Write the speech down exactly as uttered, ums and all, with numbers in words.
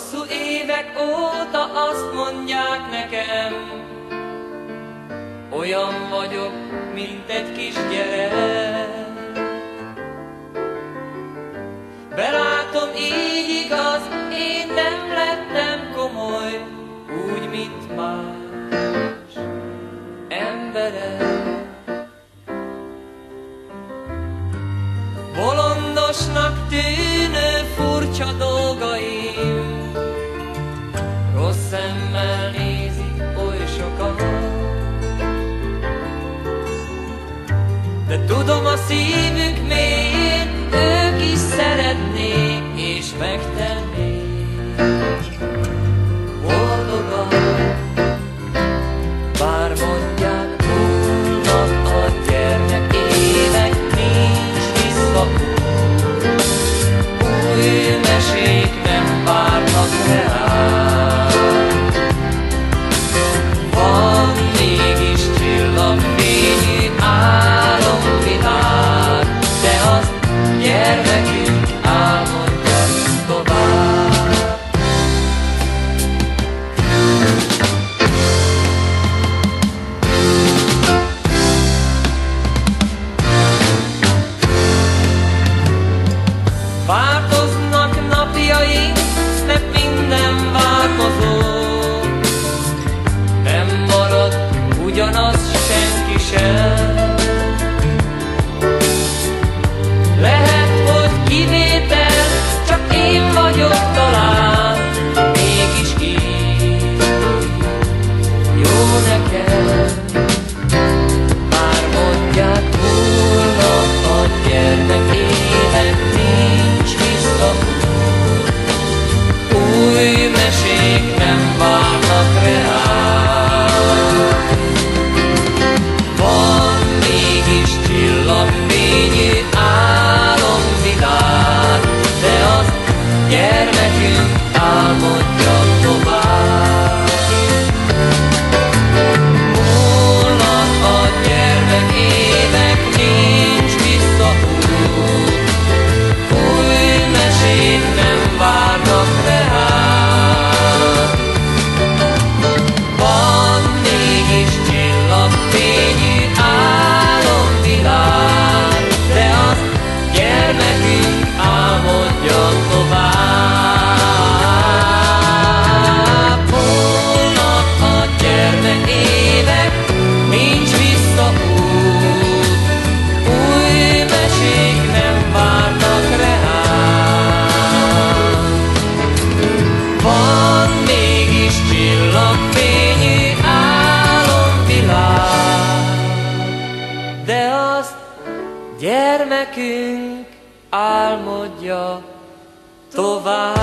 Hosszú évek óta azt mondják nekem, olyan vagyok, mint egy kisgyerek. Belátom, így igaz, én nem lettem komoly, úgy, mint más emberek. Bolondosnak tűnő furcsa dolgaim, rossz szemmel nézik oly sokan, de tudom, a szívük mélyén ők is szeretnék és megtennék boldogan. Bár mondják, múlnak a gyermek évek, nincs visszaút, új mesék nem várnak reál. Van mégis csillagfényű álomvilág, de azt gyermekünk álmodja tovább. Változnak napjaink, mert minden változó, nem marad ugyanaz senki sem. Lehet, hogy kivétel, csak én vagyok talán, mégis így jó nekem. Már mondják, múlnak a gyermek évek, nincs visszaút, új mesék nem várnak reál. Van mégis csillagfényű álomvilág, de azt gyermekünk álmodja tovább. Múlnak a gyermek évek, nincs visszaút, új mesék nem várnak reál. Van mégis csillagfényű álomvilág, de azt gyermekünk álmodja tovább. Múlnak a gyermek évek, nincs visszaút, új mesék nem várnak reál. Van mégis csillagfényű álomvilág, de azt gyermekünk álmodja tovább.